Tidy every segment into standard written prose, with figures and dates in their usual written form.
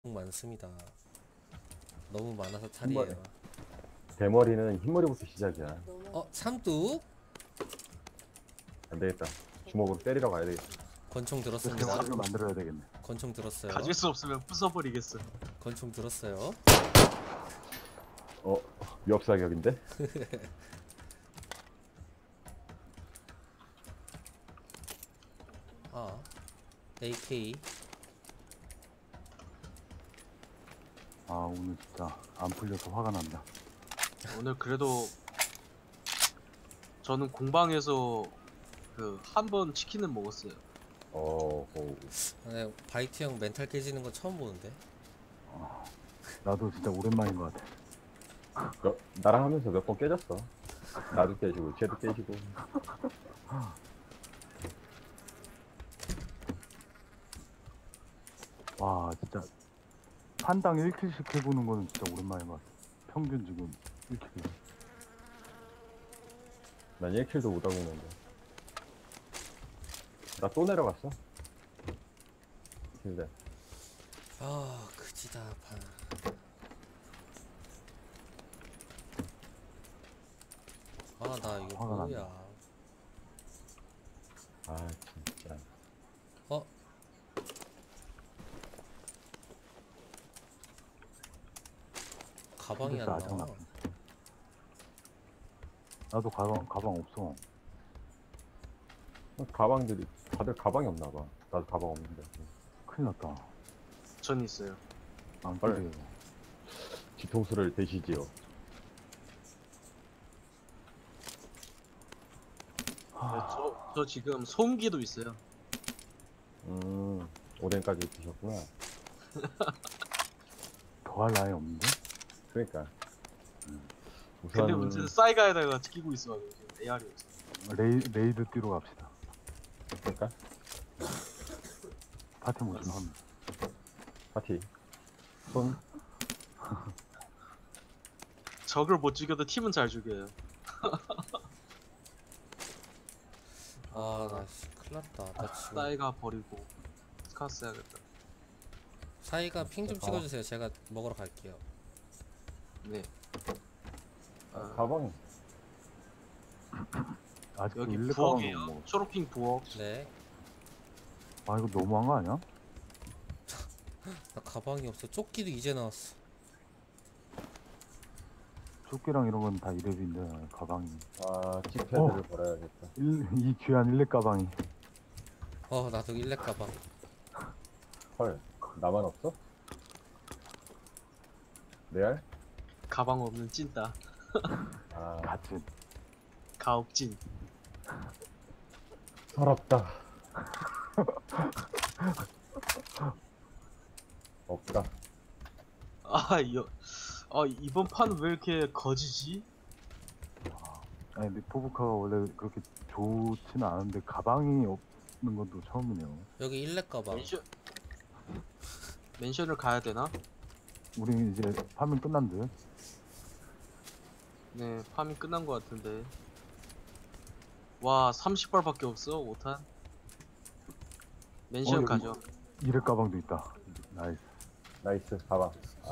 많습니다. 너무 많아서 탈이에요. 대머리는 흰머리부터 시작이야. 삼뚝? 안 되겠다. 주먹으로 때리러 가야 되겠다. 권총 들었습니다. 대화를 만들어야 되겠네. 권총 들었어요. 가질 수 없으면 부숴버리겠어. 권총 들었어요. 위협사격인데? AK. 오늘 진짜 안 풀려서 화가 난다. 오늘 그래도 저는 공방에서 그 한 번 치킨은 먹었어요. 네, 바이트 형 멘탈 깨지는 거 처음 보는데. 나도 진짜 오랜만인 것 같아. 나랑 하면서 몇 번 깨졌어. 나도 깨지고, 쟤도 깨지고. 와 진짜 한당 1킬씩 해보는 거는 진짜 오랜만인 것 같아. 평균 지금 1킬. 난 1킬도 못하고 있는데. 나 또 내려갔어. 근데 그지다 나 이거 화가 뭐야. 진짜. 가방이 안 그래서 아직 나와. 나도 가방 없어. 가방들이, 다들 가방이 없나봐. 나도 가방 없는데. 큰일 났다. 전 있어요. 안 헐. 풀려. 뒤통수를 대시지요. 저 지금 소음기도 있어요. 오뎅까지 드셨구나. 더 할 나위 없는데? 그러니까. 근데 우선, 문제는 싸이가에다가 끼고 있어가지고 지금 AR이 없어. 레이드 뛰러 갑시다. 그러니까? 파티 모션 하면. 파티. 손, 적을 못 죽여도 팀은 잘 죽여요. 나 큰일 났다. 나 지금 싸이가 버리고 스카스 해야겠다. 사이가 핑 좀 찍어주세요. 제가 먹으러 갈게요. 네. 가방. 아직도 여기 1렙 가방 부엌이에요. 못 먹었어. 초록핑 부엌. 네. 이거 너무한 거 아니야? 나 가방이 없어. 조끼도 이제 나왔어. 조끼랑 이런 건 다 2렙인데 가방이. 칙패드를 버려야겠다. 이 귀한 1렙 가방이. 나도 일렉 가방. 헐, 나만 없어? 레알? 가방 없는 찐따. 같이. 가업진. 서럽다. 없다. 이번 판은 왜 이렇게 거지지? 아니 근데 포브카가 원래 그렇게 좋지는 않은데 가방이 없는 것도 처음이네요. 여기 일렉 가방. 맨션을 가야 되나? 우리 이제 파밍 끝난 듯. 네, 파밍 끝난 것 같은데. 와, 30발밖에 없어, 5탄. 맨션 여기 가죠. 2렙 가방도 있다. 나이스. 나이스, 가방.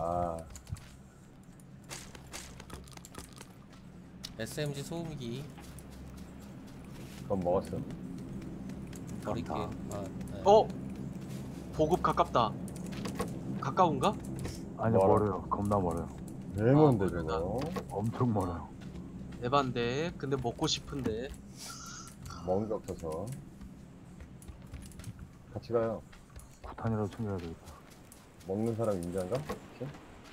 SMG 소음기 그건 먹었어. 버릴게요. 네. 보급 가깝다. 가까운가? 아니요 멀어. 멀어요. 겁나 멀어요. 레몬드 그러다. 저거. 엄청 멀어요. 에반데, 근데 먹고 싶은데. 먹은 게 없어서. 같이 가요. 구탄이라도 챙겨야 되겠다. 먹는 사람 인자인가? 혹시?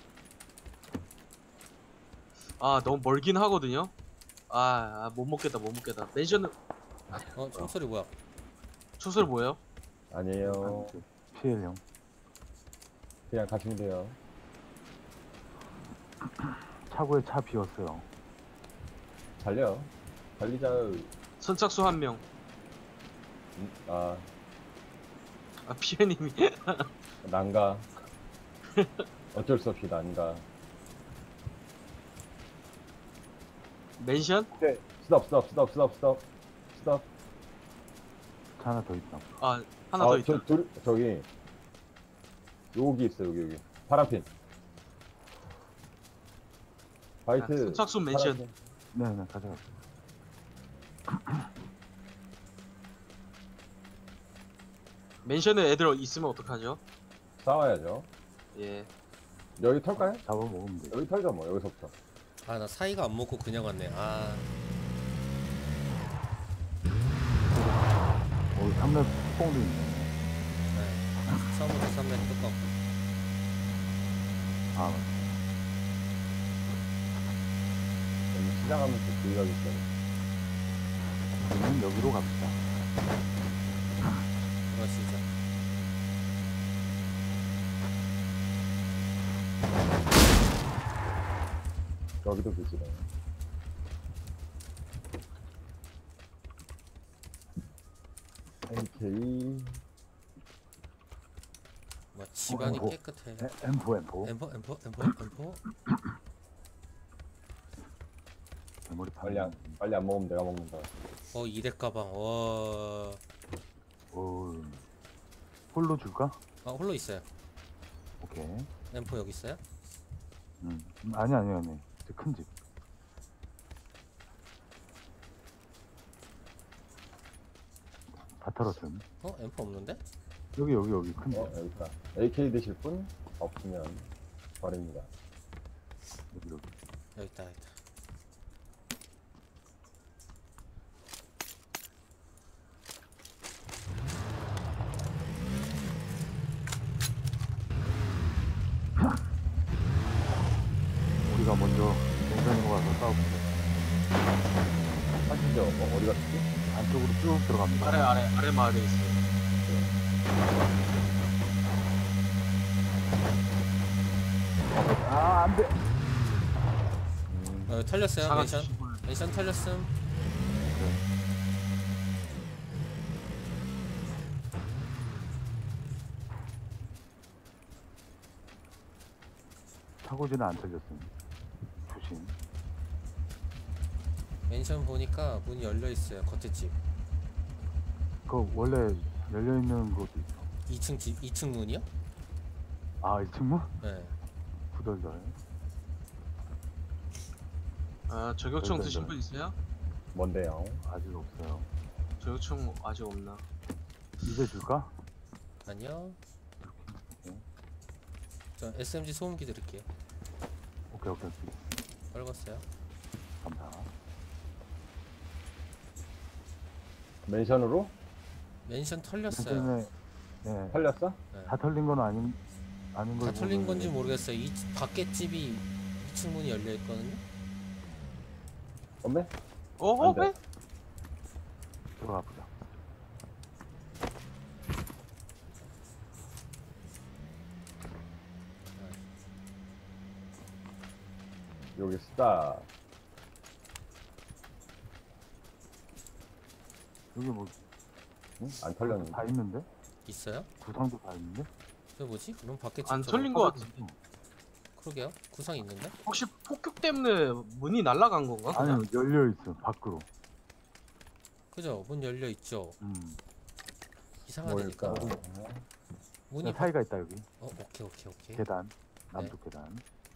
너무 멀긴 하거든요? 못 먹겠다, 못 먹겠다. 맨션은, 총소리 뭐야? 초설 뭐예요? 아니에요. PL형. 그냥 가시면 돼요. 차고에 차 비었어요. 달려. 달리자. 선착수 한 명. 피에님이. 난가. 어쩔 수 없이 난가. 맨션? 네. 스톱. 차 하나 더 있다. 하나 더 있다. 저기. 여기 있어, 여기. 파란핀. 아, 화이트. 선착순 멘션. 파란핀. 네네 가져가. 멘션에 애들 있으면 어떡하죠? 싸워야죠. 예. 여기 털까요? 잡아 먹으면 돼. 여기 털자 뭐 여기서부터. 아 나 사이가 안 먹고 그냥 왔네. 아 삼렙 뽕도 있네. 네. 처음부터 3렙 똑같고. 아 여기 시작하면서 주의가 있어요. 우리는 여기로 갑시다. 그러시죠. 여기도 그지네. AK. 뭐 집안이 뭐. 깨끗해. M4 M4 엠퍼. 대머리 빨리 안 먹으면 내가 먹는다. 이렉 가방. 와. 오 홀로 줄까? 아 홀로 있어요. 오케이. 엠퍼 여기 있어요? 아니 저 큰 집. 다 털었음. 엠퍼 없는데? 여기 큰 집. 여기 있다. AK 드실 분 없으면 버립니다. 여기. 여기 있다. 여기 있다. 우리가 먼저 냉장으로 가서 싸워보자. 하시죠. 어디 갔지? 안쪽으로 쭉 들어갑니다. 아래 마을에 있어요. 아 안돼. 털렸어요. 상한 멘션. 시골. 멘션 털렸음. 차고지는 안 털렸음. 조심. 멘션 보니까 문이 열려 있어요. 겉에 집. 그 원래 열려 있는 곳도 있어. 2층 집, 2층 문이요? 아 이 친구? 네. 구덜덜. 아, 저격총 네, 드신 네. 분 있어요? 뭔데요? 아직 없어요. 저격총 아직 없나? 이제 줄까? 아니요. 네. 저 SMG 소음기 드릴게요. 오케이. 떨궜어요. 감사. 멘션으로? 멘션 털렸어요. 때문에 네. 털렸어? 네. 다 털린 건 아닌 걸. 다 털린 보면은 건지 모르겠어요. 밖에 집이 2층 문이 열려 있거든요. 없네? 어? 안 돼. 왜? 들어가 보자. 여기 스타. 여기 뭐 응? 안 털렸는데. 다 있는데? 있어요? 구상도 다 있는데? 저 뭐지? 그럼 밖에 안 집 저거- 털린 거 같은데. 그러게요. 구상 있는데? 혹시 폭격 때문에 문이 날아간 건가? 그냥? 아니 열려 있어 밖으로. 그죠? 문 열려 있죠. 이상하다니까. 뭘까? 문이 사이가 있다 여기. 오케이. 계단. 남쪽 계단.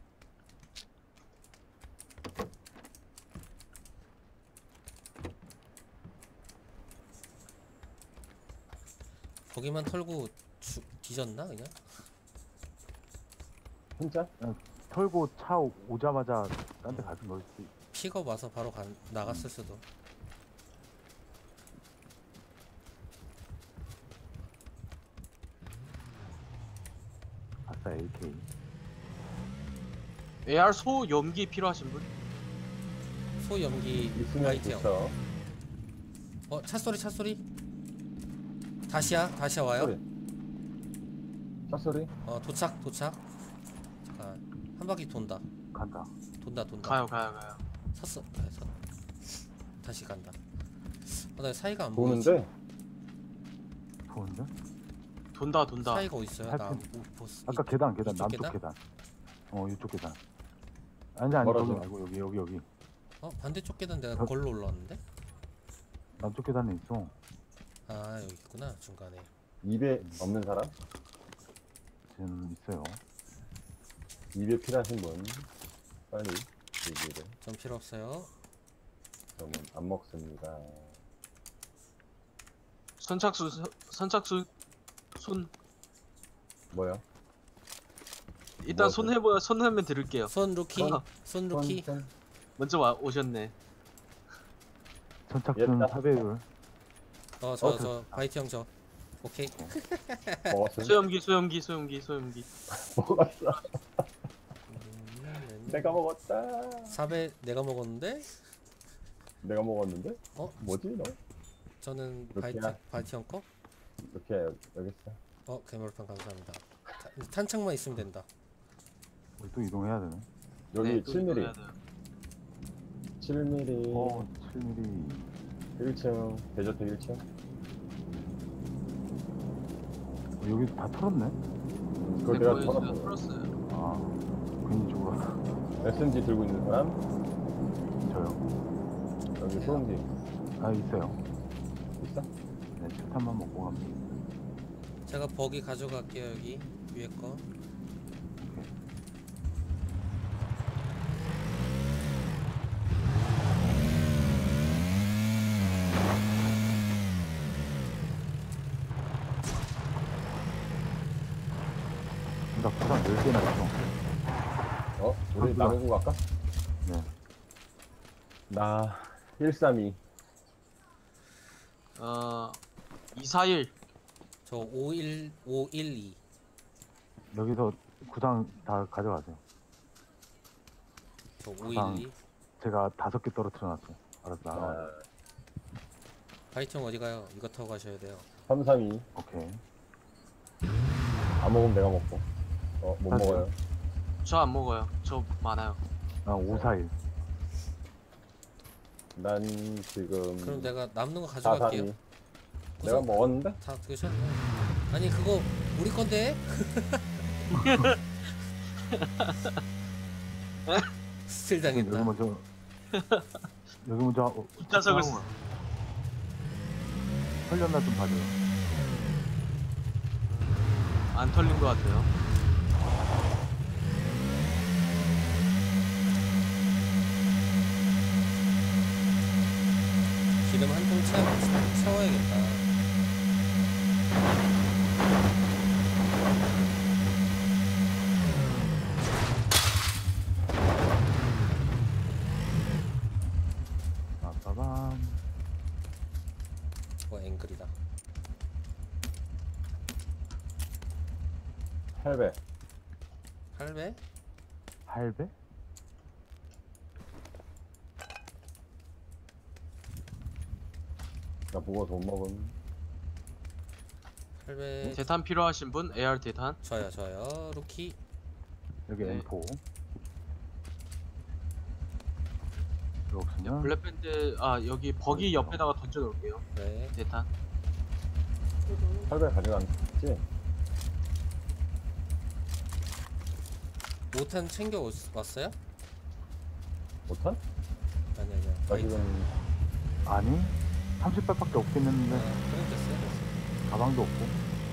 거기만 털고 뒤졌나 그냥? 혼자? 털고 차 오자마자 딴 데 가는 거지. 픽업 와서 바로 나갔을 수도. 아싸 AK. AR 소 염기 필요하신 분? 소염기 있으면 라이트형. 있어. 차소리. 다시야 와요? 소리. 차 소리? 도착. 잠깐 한 바퀴 돈다. 간다. 돈다. 가요. 섰어. 다시 간다. 나 사이가 안 보이지? 보는데? 좋은데? 돈다. 사이가 어디 있어요? 할 나 때- 못 봤어. 아까 계단 이쪽 남쪽 계단? 계단. 이쪽 계단. 아니 멀어서. 거기 말고 여기. 반대쪽 계단 내가 어? 걸로 올라왔는데? 남쪽 계단에 있어. 아 여기 있구나 중간에. 입에 없는 사람? 지금 있어요. 입에 필요하신 분 빨리 얘기를. 전 필요 없어요. 저는 안 먹습니다. 선착순 손 뭐요? 일단 뭐죠? 손 하면 들을게요. 손 루키. 손. 손 루키. 먼저 오셨네. 선착순 예, 4배율. 저 바이트 형 저. 오케이. 먹었어요? 소염기. 먹었어. 내가 먹었다. 4배 내가 먹었는데. 내가 먹었는데? 어? 뭐지 너? 저는 루키야. 바이트 형 거. 이렇게 여기 있어. 괴물판 감사합니다. 탄창만 있으면 된다. 우리 또 이동해야 되네. 여기 네, 또 7mm. 이동해야 돼요. 7mm. 7mm. 1층. 대저택 1층. 여기 다 털었네? 그걸 네, 내가 보여주세요. 털었어. 풀었어요. 아, 괜히 죽어. SMG 들고 있는 사람? 저요. 여기 네. 소음기 아, 있어요. 있어? 네, 실탄만 먹고 갑니다. 제가 버기 가져갈게요 여기 위에 거. 나 구상 10개나 있어. 우리 한구나. 나누고 갈까? 네. 나 132. 241. 저 512. 여기서 구상 다 가져가세요. 저 512. 제가 5개 떨어뜨려 놨어요. 알았어, 나가. 아, 바이트 형 어디 가요? 이거 타고 가셔야 돼요. 332. 오케이. 안 먹으면 내가 먹고. 못 사실. 먹어요. 저 안 먹어요. 저 많아요. 아, 541. 난 지금 그럼 내가 남는 거 가져갈게요. 432. 내가 먹었는데? 다 드셨네. 아니 그거 우리 건데? 스틸 여기 당했다. 먼저. 여기 먼저. 뒷좌석을 털렸나 좀 봐줘요. 안 털린 것 같아요. 기름 한 통 채워야겠다. 빠밤. 앵글이다. 8배. 8배? 8배? 나 먹어서 못 먹은. 8배. 대탄 필요하신 분? AR 대탄? 저요. 루키. 여기 네. M4. 필요 네, 없으면. 블랙밴드 여기 버기 옆에다가 던져 놓을게요. 네. 대탄. 8배 가져갔지? 5탄 챙겨 왔어요? 5탄? 아니요. 나 지금 아니, 30발밖에 없겠는데. 그럼 됐어요. 가방도 없고.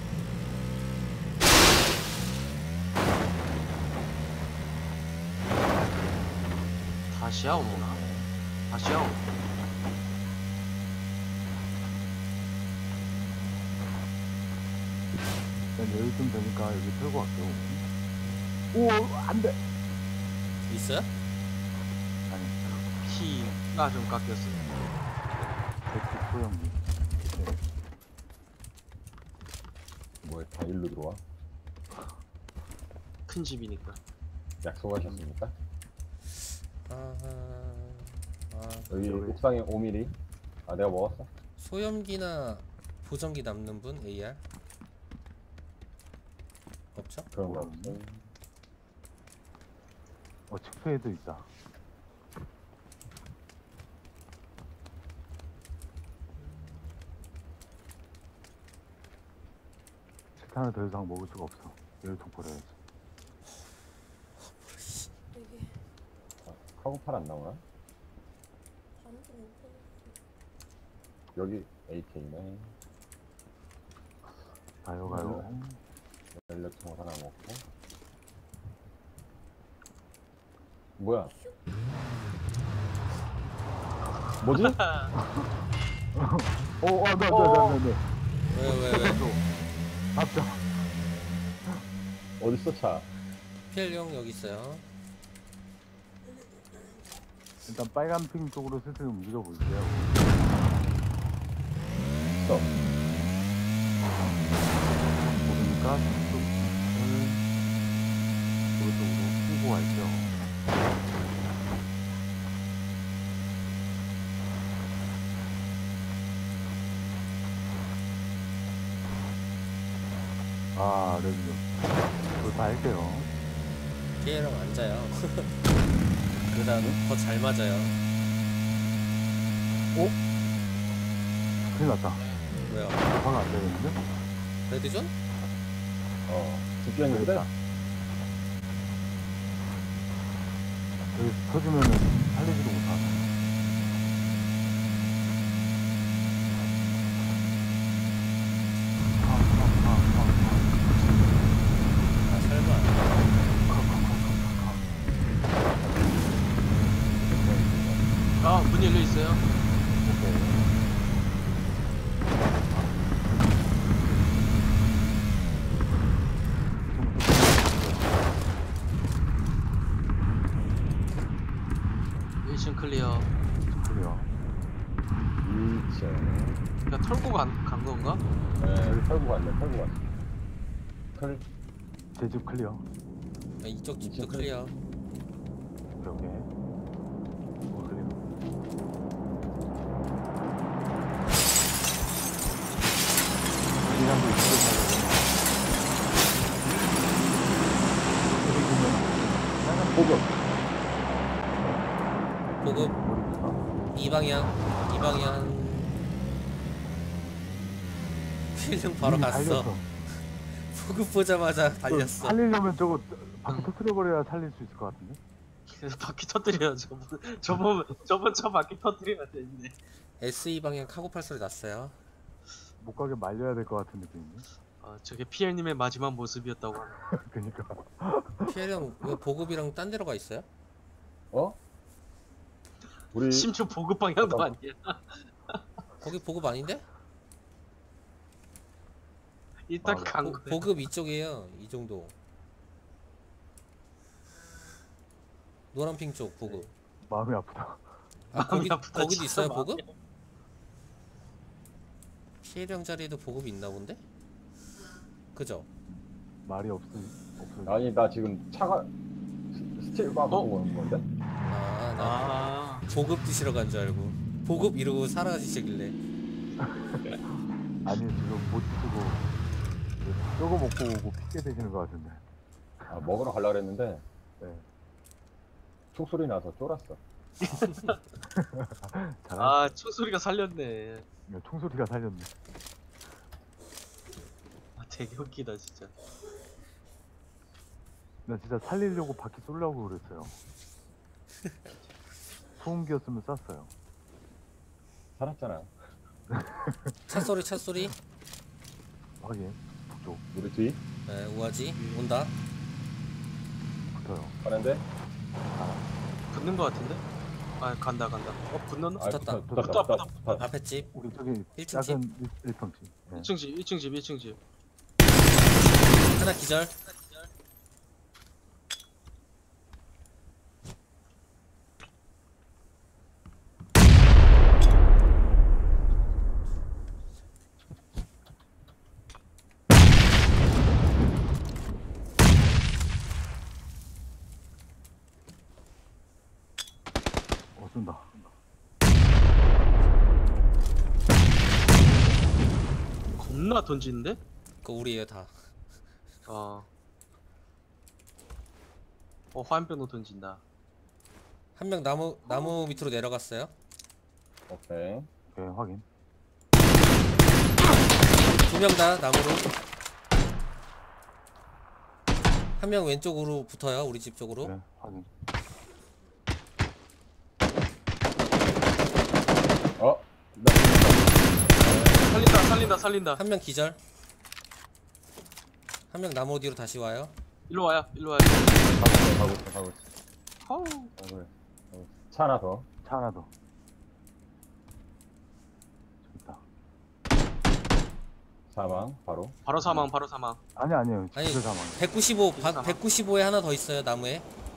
다시야 오나? 다시야 오나? 일단 여유좀 되니까 여기 털고 갈게요. 오, 안 돼! 있어요? 아니, 피가 좀 깎였어요. 백지 소형기. 네. 뭐야 다 일로 들어와? 큰 집이니까. 약속하셨습니까? 여기 여기. 옥상에 5mm. 아 내가 먹었어? 소염기나 보정기 남는 분? AR? 없죠? 그런 거 없어. 칙패드 있다. 실탄을 더 이상 먹을 수가 없어. 열통 버려야지. 이게 카고팔 안 나오나? 아무도 못 보는 여기 AK네. 가요. 연료통 하나 먹고. 뭐야? 뭐지? 네. 왜? 앞장. 어딨어 차? 피엘령 여기 있어요. 일단 빨간 핑 쪽으로 슬슬 움직여 볼게요. 스톱. 모르니까 오른쪽으로 끼고 갈게요. 아, 레드. 그걸 다 할게요. 피엘령 앉아요. 그다음 더 잘 맞아요. 큰일 났다. 왜요? 화가 안 되겠는데? 레드존? 죽겠는데? 되겠다. 여기 터지면은 살리지도 못하네. 아 설마. 아, 문 열려 있어요. 오케이. 1층 클리어. 그래요. 2층. 그냥 털고 간 건가? 네, 털고 갔네, 털고 갔어. 제 집 클리어. 아, 이쪽 집도 이쪽 클리어. 이렇게. 클리어. 이랑도 있어요. 보급. 보급 모르겠다. 이 방향. 피엘령 바로 이미 갔어. 달렸어. 보급 보자마자 달렸어. 살리려면 저거 바퀴 터트려버려야 살릴 수 있을 것 같은데? 그래서 바퀴 터뜨려요. 저번 차 바퀴 터뜨려야 되는데. SE 방향 카고팔 소리 났어요. 못 가게 말려야 될 것 같은 느낌인데? 저게 피엘님의 마지막 모습이었다고 하네. 그니까. 피엘령 왜 보급이랑 딴 데로 가 있어요? 어? 우리 심지어 보급 방향도 잠깐만. 아니야. 거기 보급 아닌데? 일단 아, 간 거야. 보급 이쪽이에요. 이 정도. 노란핑 쪽 보급. 마음이 아프다. 아 마음이 거기 아프다, 거기도 진짜 있어요 마음이 보급? 피해령 자리에도 보급이 있나 본데? 그죠? 말이 없어. 아니 나 지금 차가 스틸 바 갖고 오는 건데? 나 아, 보급 드시러 간 줄 알고 보급 이러고 사라지시길래. 아니, 지금 못 쓰고. 저거 먹고 오고 핑계 대시는 것 같은데. 아, 먹으러 가려고 했는데 네. 총소리 나서 쫄았어. 아, 총소리가 살렸네. 총소리가 살렸네. 아, 되게 웃기다 진짜. 나 진짜 살리려고 바퀴 쏠려고 그랬어요. 소음기였으면 쐈어요. 살았잖아. 차 소리. 확인. 북쪽 우리 뒤 네, 우아지 온다. 붙어요. 가는데? 붙는 거 같은데? 아, 간다. 붙는? 아, 붙었다. 붙었다. 앞에 집 우리 저기 1층 작은 1평집. 네. 1층 집. 하나 기절. 쏜다. 겁나 던지는데? 그거 우리예요 다. 화염병도 던진다. 한 명 나무 밑으로 내려갔어요. 오케이. 오케이, 확인. 두 명 다 나무로. 한 명 왼쪽으로 붙어요. 우리 집 쪽으로. 네, 확인. 어? 살린다. 한 명 기절. 한 명 나무 뒤로 다시 와요. 일로 와요. 가고 있어. 허우. 차 하나 더. 차 하나 더. 저기 있다. 사망 바로. 바로 사망, 바로 사망. 아니에요. 아니, 기절 사망. 195에 하나 더 있어요, 나무에.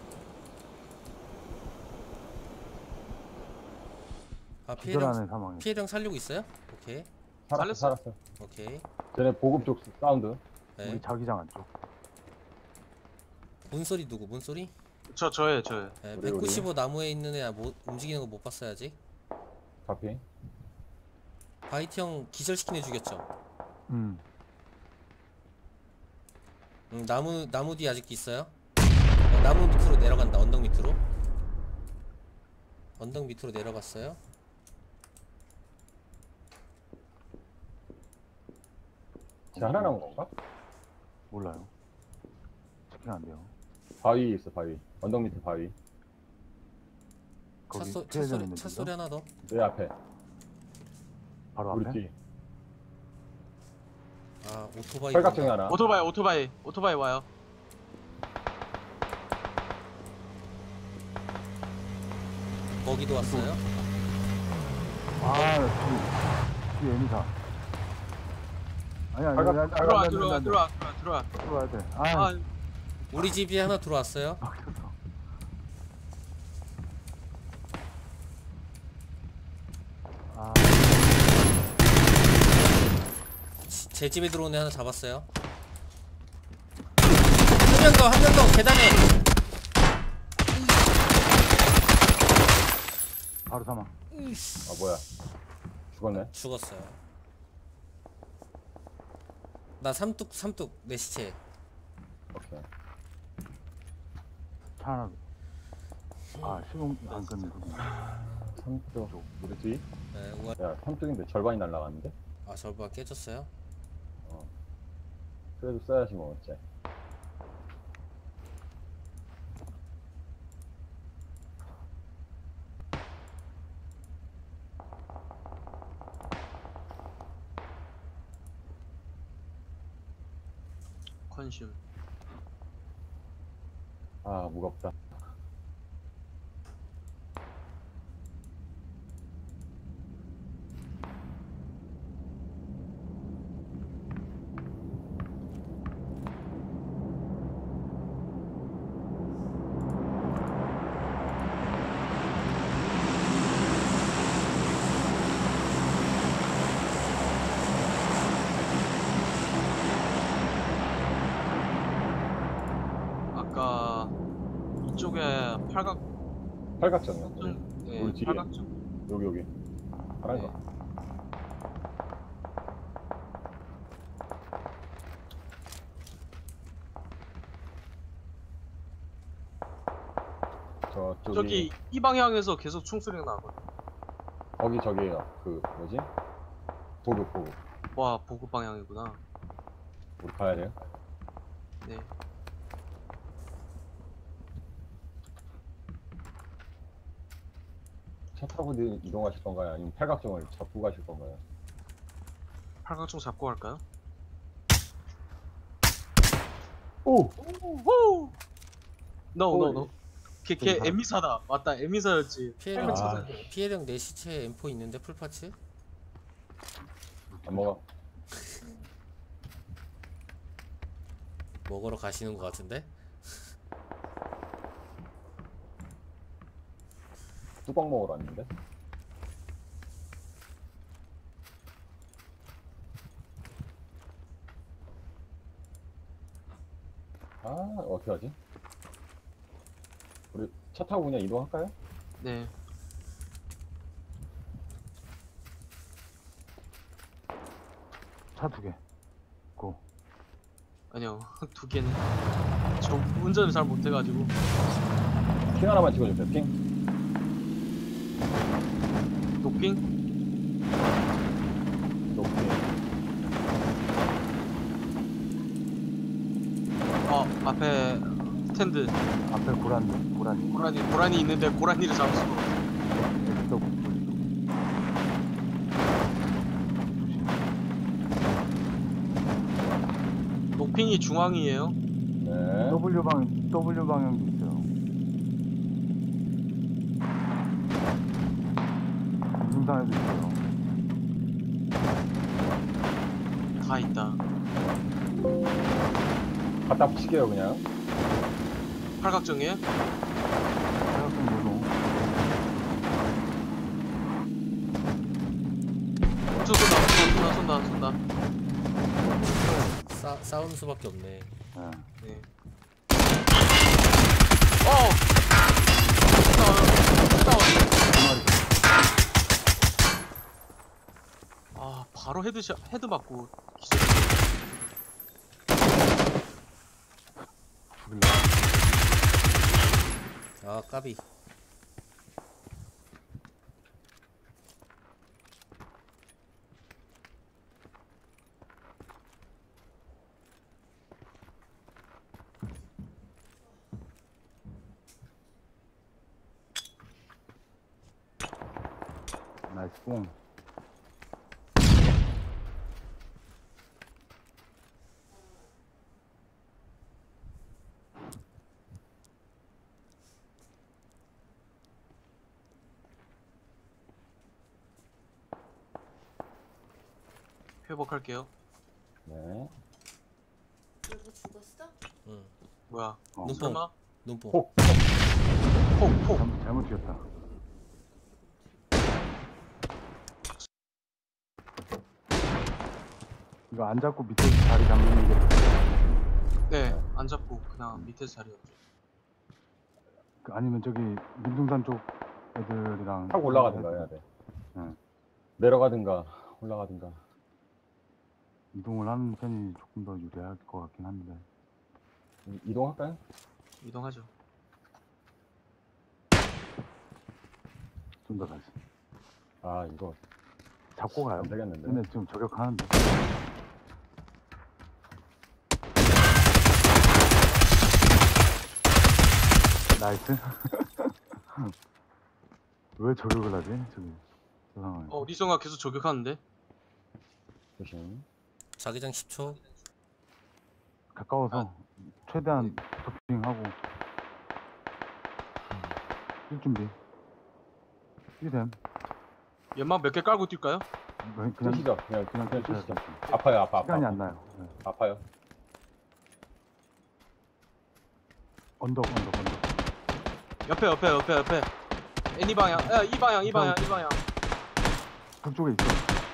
아, 기절 안에 사망이. 피해령 살리고 있어요? 오케이. 살았어. 살렸어. 살았어. 오케이. 쟤네 보급 쪽 사운드. 네. 우리 자기장 안쪽. 문소리 누구? 문소리? 저예요. 네, 우리. 195 나무에 있는 애 움직이는 거 못 봤어야지. 카피. 바이트 형 기절시킨 애 죽였죠? 나무 뒤 아직도 있어요? 나무 밑으로 내려간다. 언덕 밑으로. 언덕 밑으로 내려갔어요. 쟤 하나 남은 건가? 몰라요. 체킹 안 돼요. 바위 있어 바위. 언덕 밑에 바위. 거기 피해자 있는 차 소리 데죠? 하나 더. 내 앞에. 바로 우리 앞에. 뒤. 아, 오토바이. 팔각정이 하나. 오토바이 와요. 거기도 왔어요? 뒤에 에미사. 아니 들어와야 돼. 아, 우리 집에 하나 들어왔어요. 막혔어. 제 집에 들어온 애 하나 잡았어요. 한 명 더 계단에. 바로 사망. 아 뭐야? 죽었네. 죽었어요. 나 삼뚝 내 시체. 오케이. 차 하나. 시동 안 끄는 소리. 3쪽 우리 뒤. 네, 우와. 야 3쪽인데 절반이 날라갔는데? 아, 절반 깨졌어요? 그래도 써야지 뭐 어째. 컨슘. 아 무겁다. 아까 이쪽에 팔각정이야. 네, 우리 뒤에. 팔각정. 여기 파란 거. 네. 저쪽이 저기 이 방향에서 계속 총소리가 나거든. 거기 저기에요. 그 뭐지? 보급. 와, 보급 방향이구나. 우리 가야 돼요. 네. 차 타고 이동하실 건가요? 아니면 팔각정을 잡고 가실 건가요? 팔각정 잡고 갈까요? 오! 오! No. 걔 사람. 에미사다. 맞다. 에미사였지. 피해령, 아. 피해령 내 시체에 M4 있는데 풀파츠? 안 먹어. 먹으러 가시는 것 같은데? 뚜껑 먹으러 왔는데? 아 어떻게 하지? 우리 차 타고 그냥 이동할까요? 네. 차 2개. 고. 아니요. 2개는. 저 운전을 잘 못해가지고. 핑 하나만 찍어주세요. 핑. 노핑? 높이. 앞에 스탠드. 앞에 고라니. 고라니 있는데 고라니를 잡을 수가 없어. 엑스더 북부. 노핑이 중앙이에요. 네. W 방향도 있어요. 민둥산에도 있어요. 다 있다. 갖다 붙이게요 그냥. 팔각정에 사각형 모노. 쏜다. 싸우는 수밖에 없네. 네. 네. 두 마리. 아 바로 헤드 맞고 기절. 죽일래. 아 까비. 나이스 뽕. 회복할게요. 네. 여보 죽었어? 응. 뭐야? 어. 눈뽕. 설마? 눈뽕. 폭. 폭. 잘못 죽였다. 이거 안 잡고 밑에서 자리 잡는 게 네. 안 잡고 그냥 밑에서 자리였죠. 아니면 저기 민둥산 쪽 애들이랑 타고 올라가든가 해야 돼. 응. 내려가든가 올라가든가. 이동을 하는 편이 조금 더 유리할 것 같긴 한데. 이동할까요? 이동하죠. 좀 더 다시 아 이거 잡고 가요. 안 되겠는데. 근데 지금 저격하는데. 나이스. 왜 저격을 하지? 저기 저 상황에. 리성아 계속 저격하는데? 조심. 자기장 10초. 가까워서 최대한 도핑하고 뛸 준비. 뛰셈. 연막 몇 개 깔고 뛸까요? 그냥 뛰시죠. 그냥 그냥 뛰시죠. 뛰시죠. 아파요 아파. 시간이 안 나요. 네. 아파요. 언덕. 옆에. 애니 방향. 야, 이 방향. 북쪽에 있어.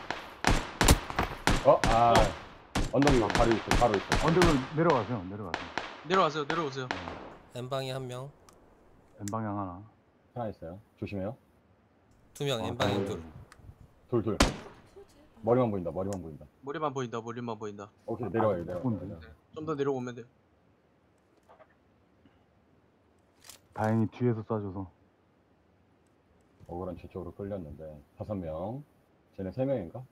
언덕이 바로 있어. 언덕을 내려가세요. 내려오세요. N방에 한 명. N 방향 하나. 하나 있어요. 조심해요. 두 명. N방에 둘. 둘. 머리만 보인다. 머리만 보인다. 오케이 내려와요. 뭔데? 좀 더 내려오면 돼. 다행히 뒤에서 쏴줘서. 억울한 저쪽으로 끌렸는데 5명. 쟤네 3명인가?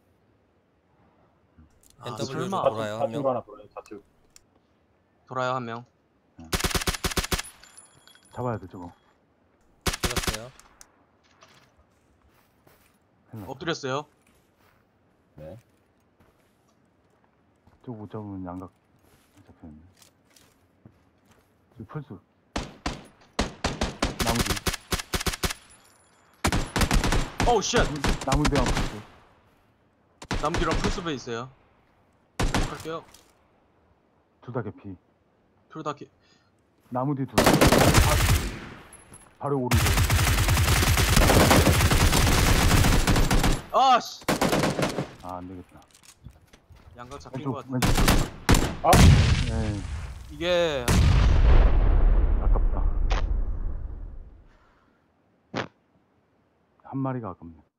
아, NW 설마. 돌아요 한 명. 하나 돌아요. 좌측. 돌아요 한 명. 잡아야 돼 저거. 찍었어요. 큰일 났다. 엎드렸어요. 네. 저거 못 잡으면 양각 잡혔네. 저 풀수. 나무 뒤. 오우 쉣. 나무 뒤랑 풀수. 나무뒤랑 풀숲에 있어요. 갈게요. 둘 다 개피. 둘 다 나무 뒤 둘. 바로 오른쪽. 아씨. 아, 안 되겠다. 양각 잡힌 왼쪽, 것 같은데. 왼쪽. 아! 네, 이게 아깝다. 한 마리가 아깝네.